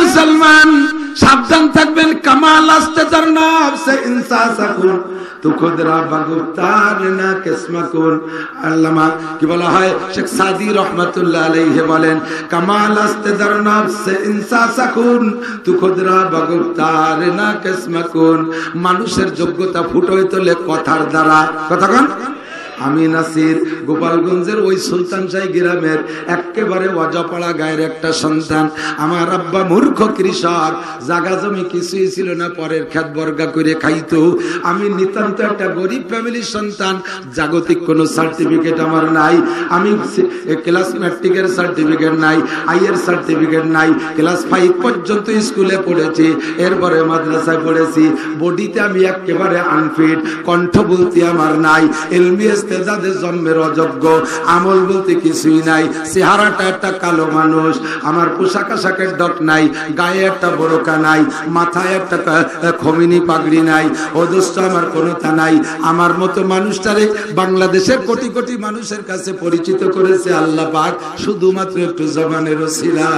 মুসলমান সাবধান থাকবেন কামাল আসতে জান্নাত সে ইনসাসাকুন তু খুদরা বাগুতার না কিসমাকুন আল্লামা কি বলা হয় শেখ সাদি রহমাতুল্লাহ আলাইহি বলেন কামাল আসতে জান্নাত সে ইনসাসাকুন তু খুদরা বাগুতার না কিসমাকুন মানুষের যোগ্যতা ফুটে তোলে কথার দ্বারা কথা কোন আমি নাসির গোপালগঞ্জের ওই সুলতান শাহী গ্রামের একেবারে ওয়াজাপাড়া গায়ের একটা সন্তান আমার আব্বা মূর্খ কৃষক জায়গা জমি কিছুই ছিল না পরের খেত বর্গা করে খাইতো আমি নিতান্ত একটা গরিব ফ্যামিলির সন্তান জাগতিক কোনো সার্টিফিকেট আমার নাই আমি ক্লাস ম্যাট্রিকের সার্টিফিকেট নাই আইয়ের সার্টিফিকেট নাই ক্লাস 5 পর্যন্ত স্কুলে পড়েছি এরপরে মাদ্রাসায় পড়েছি বডিতে আমি একেবারে আনফিট কণ্ঠ বলতে আমার নাই এলমি যাদের জন্মের অযোগ্য আমল বলতে কিছুই নাই চেহারাটা একটা কালো মানুষ আমার পোশাক আশাকের ডক নাই গায়ে একটা বোরকা নাই মাথায় একটা খমিনি পাগড়ি নাই অদস্য আমার কোনোটা নাই আমার মতো মানুষটারে বাংলাদেশের কোটি কোটি মানুষের কাছে পরিচিত করেছে আল্লাহ পাক শুধুমাত্র একটু জবানের ওসিলা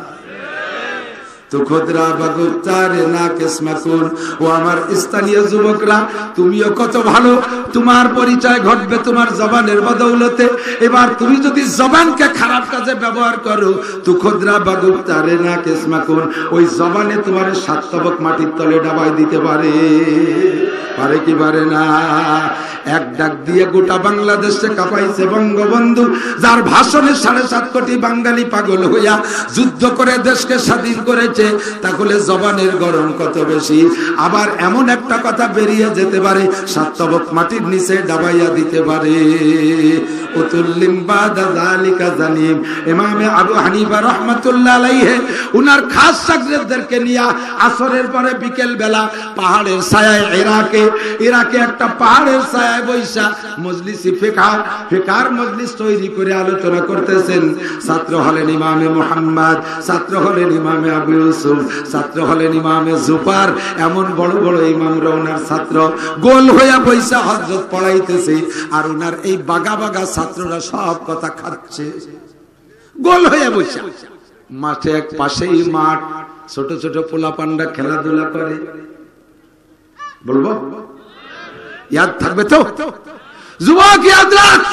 তো খুদরা বাগুতার না কিসমাকুন ও আমার স্থানীয় যুবকরা তুমিও কত ভালো তোমার পরিচয় ঘটবে তোমার জবানের বদৌলতে এবার তুমি যদি জবানকে খারাপ কাজে ব্যবহার করো তো খুদরা বাগুতার না কিসমাকুন ওই জবানে তোমার 7 তবক মাটির তলে ডাবাই দিতে পারে পারে কি পারে না এক ডাক দিয়ে গোটা বাংলাদেশে কাঁপাইছে বঙ্গবন্ধু যার ভাষণে 7.5 কোটি বাঙালি পাগল হইয়া যুদ্ধ করে দেশকে স্বাধীন করেছে তাহলে জবানের গরম কত বেশি আবার এমন একটা কথা বেরিয়ে যেতে পারে 7 তবক মাটির নিচে ডাবাইয়া দিতে পারে উতুল্লিম বাদা যালিকা জানিম ইমামে আবু হানিফা রাহমাতুল্লাহ আলাইহি উনার খাস শাগিরদেরকে নিয়ে আসরের পরে বিকেল বেলা পাহাড়ের ছায়ায় ইরাকে একটা পাহাড়ের ছায়ায় বৈশা মজলিসে ফিকার মজলিস তৈরি করে আলোচনা করতেছেন ছাত্র হলেন ইমামে মুহাম্মদ ছাত্র হলেন ইমামে আবু ইউসুফ ছাত্র হলেন ইমামে জুফার এমন বড় বড় ইমামরা ওনার ছাত্র গোল হয়ে বৈশা হযরত পড়াইতেছে আর ওনার এই বাগা বাগা ছাত্ররা সব কথা খাচ্ছে গোল হয়ে বৈশা মাঠে এক পাশেই মাঠ ছোট ছোট পোলা পান্ডা খেলাধুলা করে বলবো ইয়াদ থাকবে তো যুবক ইয়াদ রাখ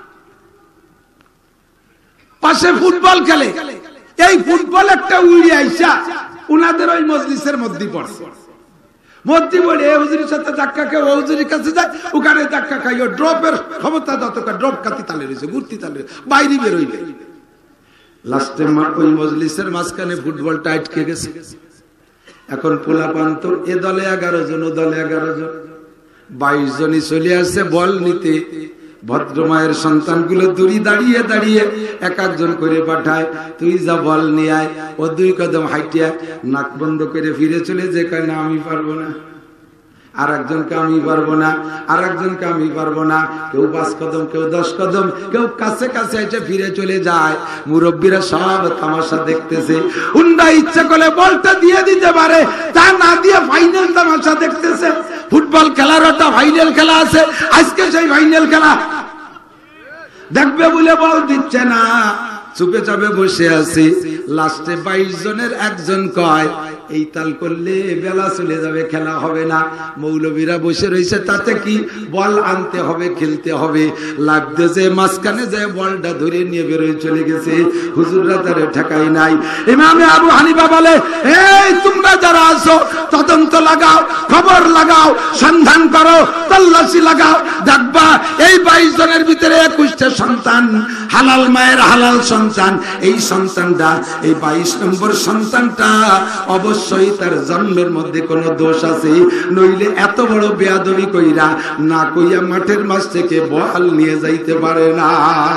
পাশে ফুটবল খেলে এই ফুটবল একটা উড়ে আইসা উনাদের ওই মজলিসের মধ্যে পড়ছে মধ্যে পড়ে এই হুজুরের সাথে ধাক্কা খেয়ে ও হুজুরের কাছে যায় ওখানে ধাক্কা খাইও ড্রপের ক্ষমতা যতটা ড্রপ কাতি তালে রয়েছে ঘুরতি তালে বাইরে বেরোইবে লাস্টে ওই মজলিসের মাঝখানে ফুটবলটা আটকে গেছে এখন পোলাপান তো এ দলে 11 জন ও দলে 11 জন 22 জনই চলে আসছে বল নিতে ভদ্রমায়ের সন্তানগুলো দূরে দাঁড়িয়ে দাঁড়িয়ে এক একজন করে পাঠায় তুই যা বল নিয়ে আয় ও 2 কদম হাইটিয়া নাক বন্ধ করে ফিরে চলে যে কেন আমি পারবো না আর একজনকে আমি পারবো না আর একজনকে আমি পারবো না কেউ 5 কদম কেউ 10 কদম কেউ কাছে কাছে এসে ফিরে চলে যায় মুরব্বীরা সব তামাশা দেখতেছে উন্ডা ইচ্ছা করে বলটা দিয়ে দিতে পারে তা না দিয়ে ফাইনাল তামাশা দেখতেছে ফুটবল খেলার একটা ফাইনাল খেলা আছে আজকে সেই ফাইনাল খেলা দেখবে বলে বল দিচ্ছে না চুপে চাপে বসে আছি লাস্টে 22 জনের একজন কয় এই তাল করলে বেলা চলে যাবে খেলা হবে না মৌলবীরা বসে রয়েছে তাতে কি বল আনতে হবে খেলতে হবে লাগতে যে মাঝখানে যে বলটা ধরে নিয়ে বেরোয় চলে গেছে হুজুররা তারে ঠেকাই নাই ইমামে আবু হানিফা বলে এই তোমরা যারা আছো তদন্ত লাগাও খবর লাগাও সন্ধান করো তল্লাশি লাগাও দেখবা এই 22 জনের ভিতরে 21টা সন্তান হালাল মায়ের হালাল সন্তান এই সন্তানটা এই 22 নম্বর সন্তানটা অবশ্যই তার জন্মের মধ্যে কোনো দোষ আছে নইলে এত বড় বেয়াদবি কইরা না কইয়া মাঠের মাঝ থেকে বল নিয়ে যাইতে পারে না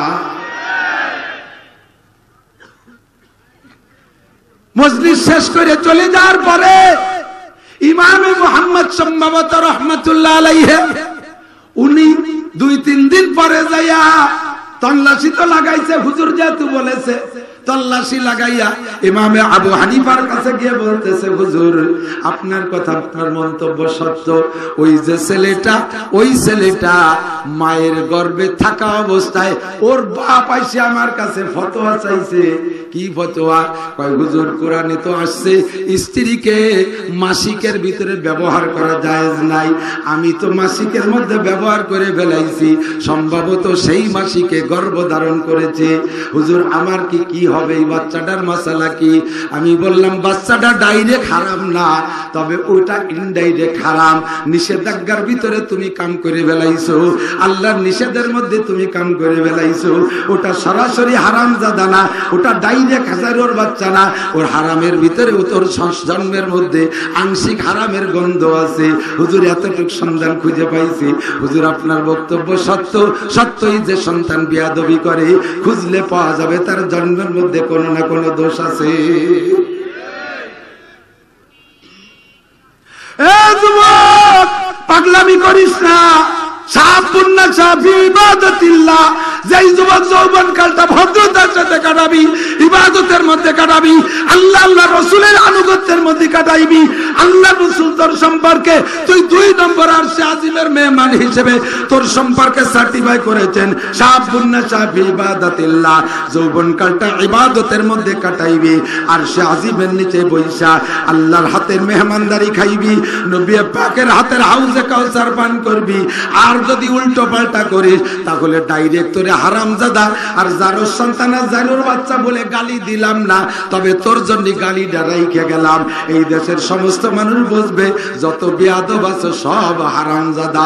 মজলিস শেষ করে চলে যাওয়ার পরে ইমামে মুহাম্মদ সম্ভবত রাহমাতুল্লাহ আলাইহি উনি 2-3 দিন পরে যাইয়া তল্লাশি তো লাগাইছে হুজুর যেহেতু বলেছে তল্লাশি লাগাইয়া ইমামে আবু হানিফার কাছে গিয়ে বলতেছে, হুজুর আপনার কথা, আপনার মন্তব্য সত্য। ওই যে ছেলেটা মায়ের গর্ভে থাকা অবস্থায় ওর বাপ আইসে আমার কাছে ফতোয়া চাইছে। কি ফতোয়া? কয় হুজুর কোরআনে তো আসছে স্ত্রীকে মাসিকের ভিতরে ব্যবহার করা জায়েজ নাই। আমি তো মাসিকের মধ্যে ব্যবহার করে ফেলাইছি, সম্ভবত সেই মাসিকে গর্ভধারণ করেছে। হুজুর আমার কি হবে এই বাচ্চাটার মাসালা কি? আমি বললাম বাচ্চাটা ডাইরেক্ট হারাম না, তবে ওটা ইনডাইরেক্ট হারাম। নিষেধাজ্ঞার ভিতরে তুমি কাম করে ফেলাইছো, আল্লাহর নিষেধের মধ্যে তুমি কাম করে ফেলাইছো। ওটা সরাসরি হারাম জাদা না, ওটা ডাইরেক্ট হাজারের বাচ্চা না। ওর হারামের ভিতরে তোর জন্মের মধ্যে আংশিক হারামের গন্ধ আছে। হুজুর এতটুকু সন্ধান খুঁজে পাইছি। হুজুর আপনার বক্তব্য সত্য, সত্যই যে সন্তান বিয়াদবি করে খুঁজলে পাওয়া যাবে তার জন্মের মধ্যে কোনো না কোনো দোষ আছে। পাগলামি করিস না। যেই যুবক যৌবন কালটা ভদ্রতার সাথে কাটাবি, ইবাদতের মধ্যে কাটাবি, আল্লাহ রসুলের আনুগত্যের মধ্যে কাটাইবি, আল্লাহ রসুল তোর সম্পর্কে তুই 2 নম্বর আরশে আজিমের মেহমান হিসেবে তোর সম্পর্কে সার্টিফাই করেছেন। যৌবন কালটা ইবাদতের মধ্যে কাটাইবি, আরশে আজিমের নিচে বৈশা আল্লাহর হাতের মেহমানদারি খাইবি, নবী পাকের হাতের হাউজে কাউসার পান করবি। আর যদি উল্টো পাল্টা করিস তাহলে ডাইরেক্ট তোরে হারামজাদা আর জারোর সন্তান আর জারোর বাচ্চা বলে গালি দিলাম না, তবে তোর জন্য গালি ডারাইকে গেলাম। এই দেশের সমস্ত মানুষ বুঝবে যত বেয়াদব আছে সব হারামজাদা।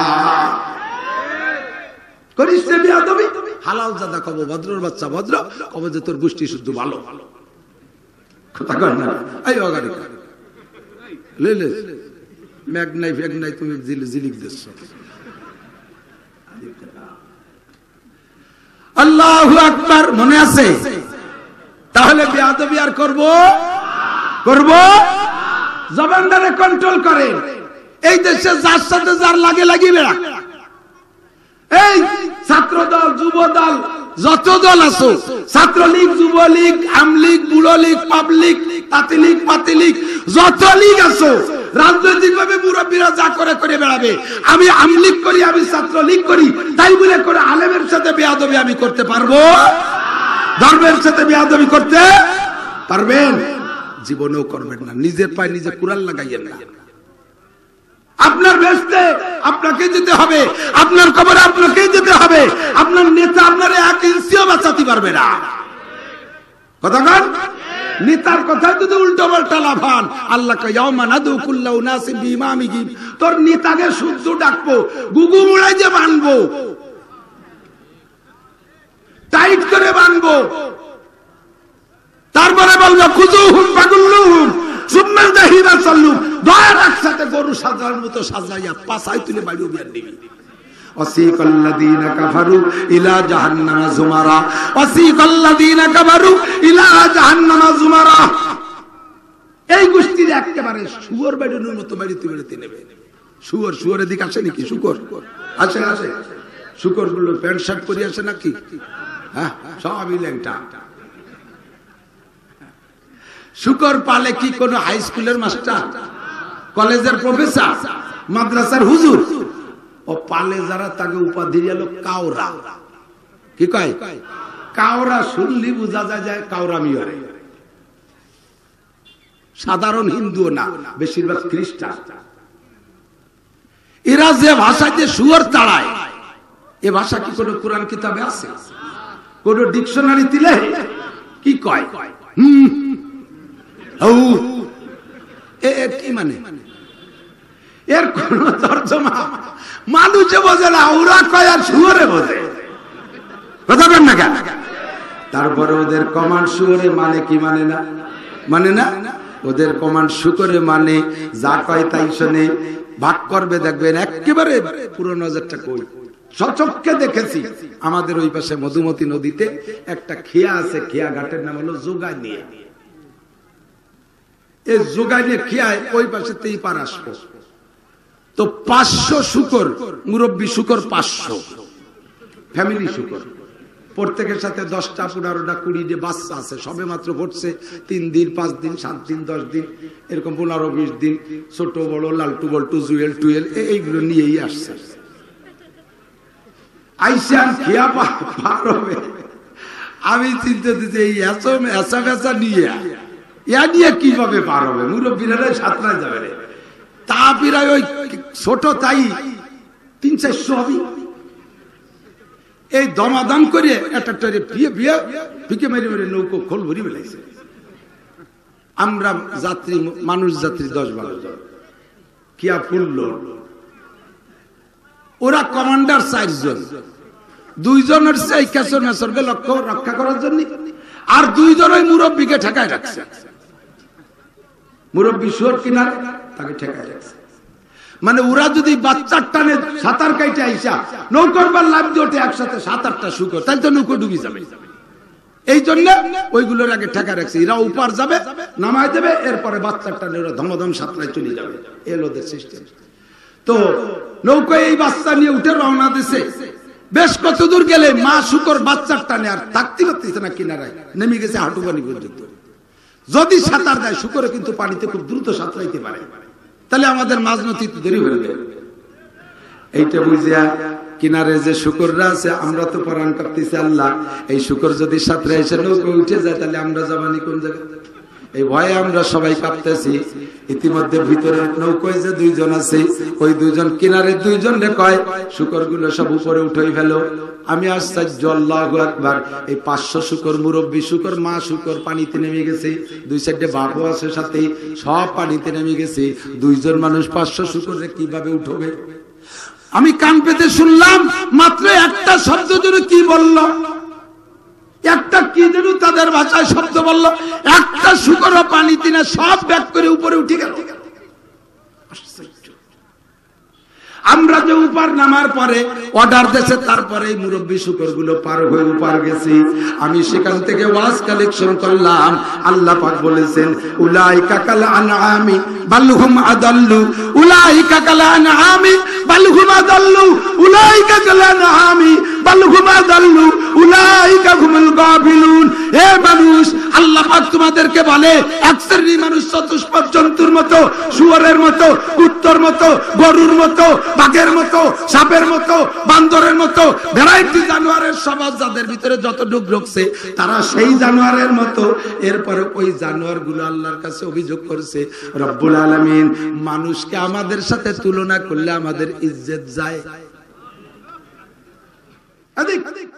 করিস না বেয়াদবি, হালাল জাদা কব, ভদ্রর বাচ্চা ভদ্র কব, যে তোর গোষ্ঠী শুদ্ধ ভালো কথা কর না। এই অগাড়ি লে লে ম্যাগ নাই ফ্যাগ নাই, তুমি জিলিক দিচ্ছ। আল্লাহু আকবার, মনে আছে? তাহলে বেয়াদবি আর করব জবানটারে কন্ট্রোল করে। এই দেশে যার সাথে যার লাগে লাগিবে, এই ছাত্র দল, যুব দল, যত দল আছো, ছাত্রলীগ, যুবলীগ, আমলীগ, বুড়োলীগ, পাবলিক, তাঁতিলীগ, পাতিলীগ, যত লীগ আছো, রাজনৈতিক ভাবে মুরব্বীরা যা করে করে বেড়াবে। আমি আমলীগ করি, আমি ছাত্রলীগ করি, তাই বলে করে আলেমের সাথে বেয়াদবি আমি করতে পারবো? ধর্মের সাথে বেয়াদবি করতে পারবেন? জীবনেও করবেন না। নিজের পায়ে নিজে কুড়াল লাগাইয়েন না। আপনার বেস্তে আপনাকে যেতে হবে, আপনার কবরে আপনাকে যেতে হবে। আপনার নেতা আপনার 1 ইঞ্চিও বাঁচাতে পারবে না। কথা কন, নেতার কথা যদি উল্টো পাল্টা লাফান, আল্লাহ কয় ইয়াউমা নাদু কুল্লা উনাসিন বিইমামিহিম, তোর নেতাকে শুদ্ধ ডাকবো, গুগু মুড়াই যে বানবো, টাইট করে বানবো, তারপরে বলবো খুজুহুম ফাগুল্লুহুম সুম্মা জাহিরা সাল্লু, দয়ার একসাথে গরু সাজানোর মতো সাজাইয়া পাছায় তুলে বাইরে বিয়ার দিবি। ওয়াসিকাল্লাযীনা কাফারু ইলা জাহান্নামা যুমারা, ওয়াসিকাল্লাযীনা কাফারু ইলা জাহান্নামা যুমারা। এই গোষ্ঠীর একেবারে শুয়োর বেড়ানোর মতো বাড়িতে বেড়াতে নেবে। শুয়োরের দিকে আসে নাকি? শুকর আসে, আসে। শুকর গুলো প্যান্ট শার্ট পরে আসে নাকি? হ্যাঁ, সবই ল্যাংটা। শুকর পালে কি কোন হাই স্কুলের মাস্টার, কলেজের প্রফেসর, মাদ্রাসার হুজুর? ও পালে যারা তাকে উপাধি দিল কাওরা। কি কয়? কাওরা। শুনলি বোঝা যায় কাওরামি হয়। সাধারণ হিন্দু না, বেশিরভাগ খ্রিস্টান। এরা যে ভাষায় যে শুয়োর তাড়ায়, এ ভাষা কি কোন কোরআন কিতাবে আছে? কোন ডিকশনারি দিলে কি কয়? কি মানে? এর কোন তর্জমা মানুষে বোঝে না, ওরা কয় আর শুয়োরে বোঝে। কথা বলেন না কেন? তারপরে ওদের কমান্ড শুয়োরে মানে কি মানে না? মানে না, ওদের কমান্ড শুকরে মানে, যা কয় তাই শোনে, ভাগ করবে। দেখবেন একেবারে পুরো নজরটা কই সচক্ষে দেখেছি। আমাদের ওই পাশে মধুমতি নদীতে একটা খেয়া আছে, খেয়া ঘাটের নাম হলো যোগানিয়া। এই যোগানিয়া খেয়ায় ওই পাশে তেই পার আসবো তো 500 শুকর, মুরব্বী শুকর 500, ফ্যামিলি শুকর। প্রত্যেকের সাথে 10টা 15টা 20টা বাচ্চা আছে, সবে মাত্র ফুটছে 3 দিন 5 দিন 7 দিন 10 দিন এরকম 15-20 দিন, ছোট বড় লালটু বল্টু জুয়েল টুয়েল এইগুলো নিয়েই আসছে। আইসান খেয়া পার হবে। আমি চিন্তা দিচ্ছি এই এসা ফেসা নিয়ে কিভাবে পার হবে? মুরব্বীরা সাঁতরায় যাবে রে, তা প্রায় ওই ছোট তাই 300-400 হবে। এই দমাদম করে একটা ফিকে মেরে মেরে নৌকো খোল ভরি বেলাইছে। আমরা যাত্রী মানুষ যাত্রী 10-12 জন, কিয়া ফুলল। ওরা কমান্ডার 4 জন, 2 জন হচ্ছে এই কেশর মেসরকে লক্ষ্য রক্ষা করার জন্য, আর 2 জন ওই মুরব্বীকে ঠেকায় রাখছে। মুরব্বী শুয়োর কিনারে তাকে ঠেকায় রাখছে। মানে ওরা যদি বাচ্চার টানে সাঁতার কাইটে আইসা নৌকার বার লাভ দিয়ে ওঠে একসাথে 7-8টা শুকর, তাই তো নৌকো ডুবি যাবে। এই জন্য ওইগুলোর আগে ঠেকা রাখছে। এরা উপার যাবে, নামায় দেবে, এরপরে বাচ্চার টানে ওরা ধমধম সাঁতরায় চলে যাবে। এর ওদের সিস্টেম। তো নৌকায় এই বাচ্চা নিয়ে উঠে রওনা দিছে। বেশ কত দূর গেলে মা শুকর বাচ্চার টানে আর থাকতে পারতেছে না, কিনারায় নেমে গেছে হাঁটু পানি পর্যন্ত। যদি সাঁতার দেয় শুকরে কিন্তু পানিতে খুব দ্রুত সাঁতরাইতে পারে, তাহলে আমাদের মাঝ নদী দেরি হয়ে যাবে। এইটা বুঝিয়া কিনারে যে শুকররা আছে, আমরা তো পরাণ কাঁপতেছি আল্লাহ, এই শুকর যদি সাঁতরে এসে নৌকা উঠে যায় তাহলে আমরা যাবানি কোন জায়গায়? এই ভয়ে আমরা সবাই কাঁপতেছি। ইতিমধ্যে ভিতরে নৌকায় যে 2 জন আছে, ওই 2 জন কিনারে 2 জন রে কয় শুকর গুলো সব উপরে উঠাই ফেলো। আমি আশ্চর্য, আল্লাহু আকবার। এই 500 শুকর, মুরব্বী শুকর, মা শুকর পানিতে নেমে গেছে, 2 সাইডে বাপও আছে সাথে, সব পানিতে নেমে গেছে। 2 জন মানুষ 500 শুকরে কিভাবে উঠবে? আমি কান পেতে শুনলাম মাত্র একটা শব্দ যেন কি বলল, একটা কি যেন তাদের ভাষায় শব্দ বলল, একটা শুকরও পানিতে না, সব ব্যাগ করে উপরে উঠে গেল। আমরা যে উপার নামার পরে অর্ডার দেশে, তারপরে মুরব্বী শুকর গুলো পার হয়ে উপার গেছি। আমি সেখান থেকে ওয়াজ কালেকশন করলাম। আল্লাহ পাক বলেছেন উলাইকা কাল আনআমি বাল হুম আদাল্লু, উলাইকা কাল আনআমি বাল হুম আদাল্লু, উলাইকা কাল আনআমি বাল হুম আদাল্লু, উলাইকা হুমুল গাফিলুন। হে মানুষ, আল্লাহ পাক তোমাদেরকে বলে এক শ্রেণীর মানুষ চতুষ্পদ জন্তুর মতো, শুয়োরের মতো, কুত্তর মতো, গরুর মতো, বাঘের মতো, সাপের মতো, বান্দরের মতো, ভ্যারাইটি জানোয়ারের সমাজ যাদের ভিতরে যত ডুব ঢুকছে তারা সেই জানোয়ারের মতো। এরপরে ওই জানোয়ার গুলো আল্লাহর কাছে অভিযোগ করছে, রব্বুল আলামিন মানুষকে আমাদের সাথে তুলনা করলে আমাদের ইজ্জত যায়।